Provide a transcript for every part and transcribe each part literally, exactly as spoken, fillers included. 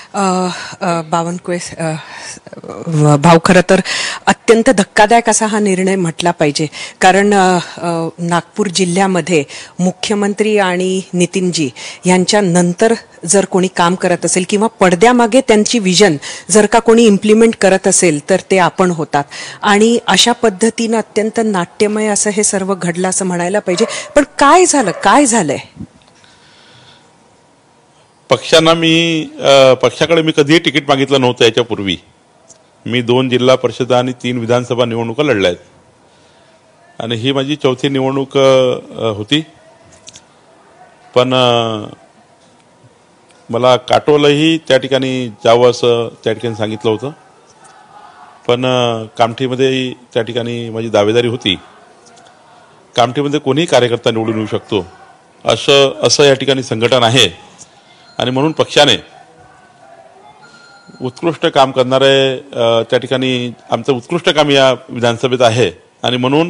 बावनकुळे भाऊ, खरं तर अत्यंत धक्कादायक असा हा निर्णय म्हटला पाहिजे, कारण नागपूर जिल्ह्यामध्ये मुख्यमंत्री आणि नितीनजी यांच्या नंतर जर कोणी काम करत असेल किंवा पडद्यामागे त्यांची विजन जर का कोणी इम्प्लिमेंट करत असेल तर ते आपण होतात. आणि अशा पद्धतीनं अत्यंत नाट्यमय असं हे सर्व घडलं असं म्हणायला पाहिजे. पण काय झालं, काय झालंय? पक्षांना मी पक्षाकडे मी कधीही तिकीट मागितलं नव्हतं. याच्यापूर्वी मी दोन जिल्हा परिषद आणि तीन विधानसभा निवडणुका लढल्या आहेत आणि ही माझी चौथी निवडणूक होती. पण मला काटोलही त्या ठिकाणी जावं असं त्या ठिकाणी सांगितलं होतं. पण कामठीमध्ये त्या ठिकाणी माझी दावेदारी होती. कामठीमध्ये कोणीही कार्यकर्ता निवडून येऊ शकतो असं असं या ठिकाणी संघटन आहे आणि म्हणून पक्षाने उत्कृष्ट काम करणारे त्या ठिकाणी आमचं उत्कृष्ट काम या विधानसभेत आहे आणि म्हणून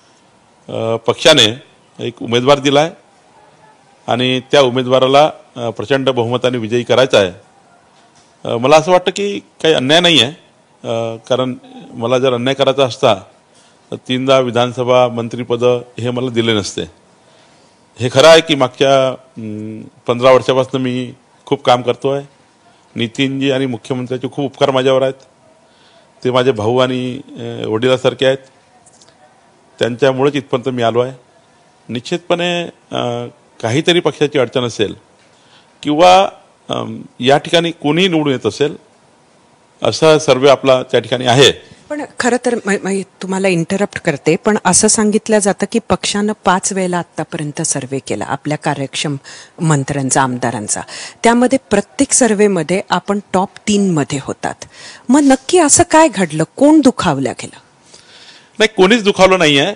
पक्षाने एक उमेदवार दिला आहे आणि त्या उमेदवाराला प्रचंड बहुमताने विजयी करायचा आहे. मला असं वाटतं की काही अन्याय नाही आहे, कारण मला जर अन्याय करायचा असता तर तीनदा विधानसभा मंत्रिपद हे मला दिले नसते. हे खरं आहे की मागच्या पंधरा वर्षापासून मी खूप काम करतो आहे. नितीनजी आणि मुख्यमंत्र्याचे खूप उपकार माझ्यावर आहेत. ते माझे भाऊ आणि वडिलासारखे आहेत. त्यांच्यामुळेच इथपर्यंत मी आलो आहे. निश्चितपणे काहीतरी पक्षाची अडचण असेल किंवा या ठिकाणी कोणी निवडून येत असेल असा सर्वे आपला त्या ठिकाणी आहे. पण खरं तर तुम्हाला इंटरप्ट करते, पण असं सांगितलं जातं की पक्षानं पाच वेळेला आतापर्यंत सर्वे केला आपल्या कार्यक्षम मंत्र्यांचा, आमदारांचा. त्यामध्ये प्रत्येक सर्वेमध्ये आपण टॉप तीन मध्ये होतात. मग नक्की असं काय घडलं? कोण दुखावलं गेलं? नाही, कोणीच दुखावलं नाही आहे.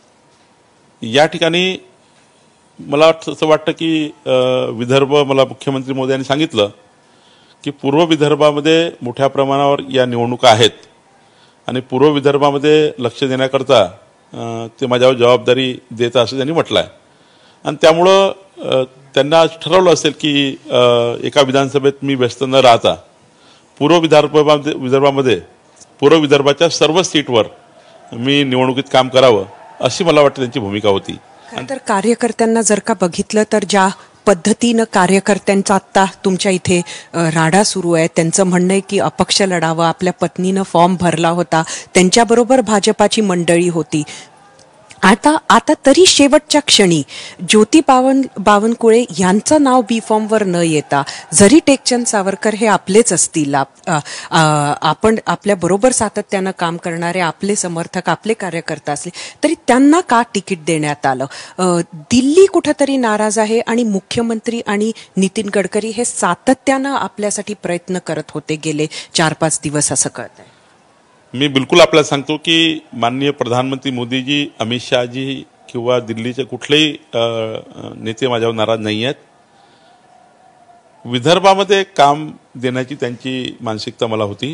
या ठिकाणी मला असं वाटतं की विदर्भ, मला मुख्यमंत्री मोदयांनी सांगितलं की पूर्व विदर्भामध्ये मोठ्या प्रमाणावर या निवडणुका आहेत आणि पूर्व विदर्भामध्ये लक्ष देण्याकरता ते माझ्यावर जबाबदारी देत असं त्यांनी म्हटलं आहे. आणि त्यामुळं त्यांना ठरवलं असेल की एका विधानसभेत मी व्यस्त न राहता पूर्व विदर्भामध्ये विदर्भामध्ये पूर्व विदर्भाच्या सर्व सीटवर मी निवडणुकीत काम करावं अशी मला वाटतं त्यांची भूमिका होती. तर कार्यकर्त्यांना जर का बघितलं तर ज्या पद्धतीनं कार्यकर्त्यांचा आता तुमच्या इथे राडा सुरू आहे, त्यांचं म्हणणं आहे की अपक्ष लढावं. आपल्या पत्नीनं फॉर्म भरला होता, त्यांच्याबरोबर भाजपाची मंडळी होती. आता आता तरी शेवटच्या क्षणी ज्योती बावन बावनकुळे यांचं नाव बी फॉर्मवर न येता, जरी टेकचंद सावरकर हे आपलेच असतील, आपण आपल्या बरोबर सातत्यानं काम करणारे आपले समर्थक, आपले कार्यकर्ता असले तरी त्यांना का तिकीट देण्यात आलं? दिल्ली कुठंतरी नाराज आहे आणि मुख्यमंत्री आणि नितीन गडकरी हे सातत्यानं आपल्यासाठी प्रयत्न करत होते गेले चार पाच दिवस असं कळत आहे. मी बिलकुल आपल्याला सांगतो की माननीय प्रधानमंत्री मोदीजी, अमित शहाजी किंवा दिल्लीचे कुठलेही नेते माझ्यावर नाराज नाही आहेत. विदर्भामध्ये काम देण्याची त्यांची मानसिकता मला होती.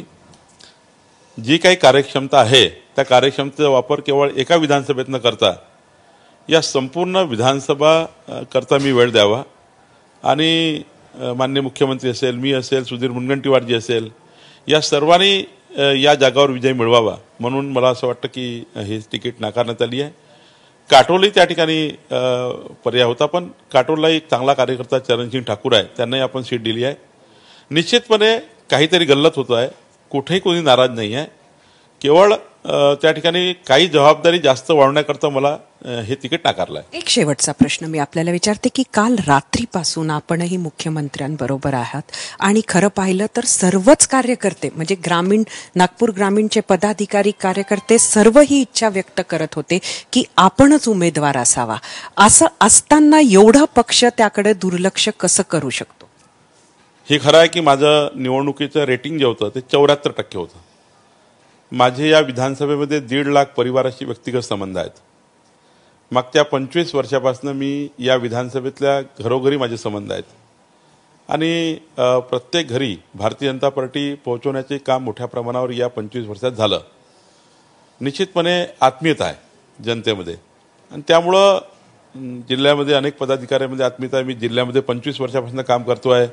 जी काही कार्यक्षमता आहे त्या कार्यक्षमतेचा वापर केवळ एका विधानसभेत न करता या संपूर्ण विधानसभा करता मी वेळ द्यावा आणि माननीय मुख्यमंत्री असेल, मी असेल, सुधीर मुनगंटीवारजी असेल, या सर्वांनी या जागावर विजय मिळवावा म्हणून मला असं वाटतं की हे तिकीट नाकारण्यात आली आहे. काटोलही त्या ठिकाणी पर्याय होता, पण काटोलला एक चांगला कार्यकर्ता चरणसिंग ठाकूर आहे, त्यांनाही आपण सीट दिली आहे. निश्चितपणे काहीतरी गल्लत होतं आहे, कुठेही कोणी नाराज नाही आहे. केवळ त्या ठिकाणी काही जबाबदारी जास्त वाढवण्याकरता मला हे तिकीट नाकारलं आहे. एक शेवटचा प्रश्न मी आपल्याला विचारते की काल रात्रीपासून आपणही मुख्यमंत्र्यांबरोबर आहात आणि खरं पाहिलं तर सर्वच कार्यकर्ते म्हणजे ग्रामीण नागपूर ग्रामीणचे पदाधिकारी, कार्यकर्ते सर्व ही इच्छा व्यक्त करत होते की आपणच उमेदवार असावा. असं असताना एवढं पक्ष त्याकडे दुर्लक्ष कसं करू शकतो? हे खरं आहे की माझं निवडणुकीचं रेटिंग जे होतं ते चौऱ्याहत्तर टक्के होतं. माझे या विधानसभेमध्ये दीड लाख परिवाराशी व्यक्तिगत संबंध आहेत. मागच्या पंचवीस वर्षापासून मी या विधानसभेतल्या घरोघरी माझे संबंध आहेत आणि प्रत्येक घरी भारतीय जनता पार्टी पोहोचवण्याचे काम मोठ्या प्रमाणावर या पंचवीस वर्षात झालं. निश्चितपणे आत्मीयता आहे जनतेमध्ये आणि त्यामुळं जिल्ह्यामध्ये अनेक पदाधिकाऱ्यांमध्ये आत्मीयता आहे. मी जिल्ह्यामध्ये पंचवीस वर्षापासून काम करतो आहे.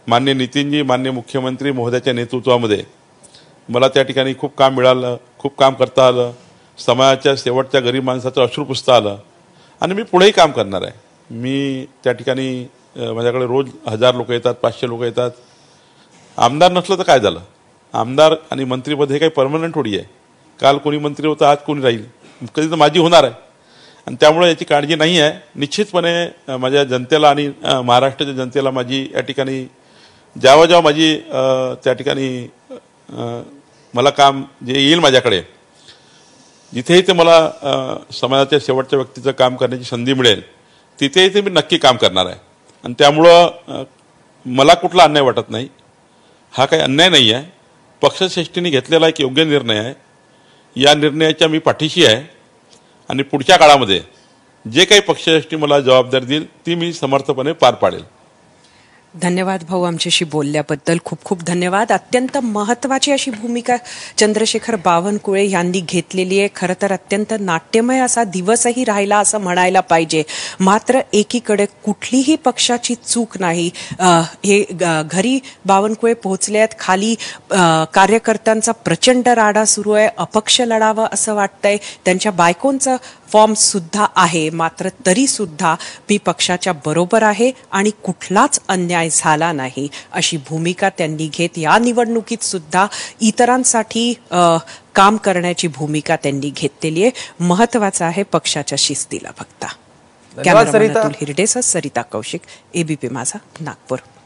माननीय नितीनजी, माननीय मुख्यमंत्री महोदयाच्या नेतृत्वामध्ये मला त्या ठिकाणी खूप काम मिळालं, खूप काम करता आलं, समाजाच्या शेवटच्या गरीब माणसाचं अश्रू पुसता आलं आणि मी पुढेही काम करणार आहे. मी त्या ठिकाणी माझ्याकडे रोज हजार लोक येतात, पाचशे लोक येतात. आमदार नसलं तर काय झालं? आमदार आणि मंत्रीपद हे काही परमनंट थोडी आहे. काल कोणी मंत्री होतं, आज कोणी राहील, कधी तर माझी होणार आहे आणि त्यामुळे याची काळजी नाही आहे. निश्चितपणे माझ्या जनतेला आणि महाराष्ट्राच्या जनतेला माझी या ठिकाणी जेव्हा जेव्हा माझी त्या ठिकाणी मला काम जे येईल माझ्याकडे, जिथेही ते मला समाजाच्या शेवटच्या व्यक्तीचं काम करण्याची संधी मिळेल तिथेही ते मी नक्की काम करणार आहे. आणि त्यामुळं मला कुठला अन्याय वाटत नाही. हा काही अन्याय नाही आहे, पक्षश्रेष्ठींनी घेतलेला एक योग्य निर्णय आहे. या निर्णयाच्या मी पाठीशी आहे आणि पुढच्या काळामध्ये जे काही पक्षश्रेष्ठी मला जबाबदारी देईल ती मी समर्थपणे पार पाडेल. धन्यवाद भाऊ, आमच्याशी बोलल्याबद्दल खूप खूप धन्यवाद. अत्यंत महत्त्वाची अशी भूमिका चंद्रशेखर बावनकुळे यांनी घेतलेली आहे. खरं तर अत्यंत नाट्यमय असा दिवसही राहिला असं म्हणायला पाहिजे. मात्र एकीकडे कुठलीही पक्षाची चूक नाही. हे घरी बावनकुळे पोहोचले आहेत, खाली कार्यकर्त्यांचा प्रचंड राडा सुरू आहे, अपक्ष लढावं असं वाटतंय. त्यांच्या बायकोंचं फॉर्म सुद्धा आहे, मात्र तरी सुद्धा मी पक्षाच्या बरोबर आहे आणि कुठलाच अन्याय झाला नाही अशी भूमिका त्यांनी घेत या निवडणुकीत सुद्धा इतरांसाठी काम करण्याची भूमिका त्यांनी घेतलेली आहे. महत्वाचं आहे पक्षाच्या शिस्तीला बघता. कॅमेरामॅन अतुल हिरडेसह सरिता कौशिक, एबीपी माझा, नागपूर.